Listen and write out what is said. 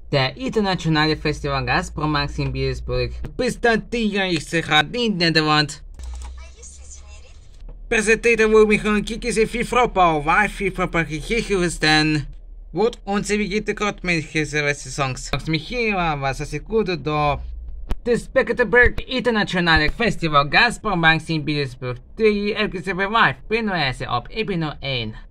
Der Internationale Festival Gazprombank in Petersburg. Пистатия их сохранить der Wand. Präsentierte wohl mich und kicke sie viel Frau war viel verpackichisten. Вот он себе где-то кот мельхи Songs. Смехива, was es gut da. Das Petersburg Internationale Festival Gazprombank in Petersburg. Die LGC Revive, bin nur erst ab, ich bin nur ein.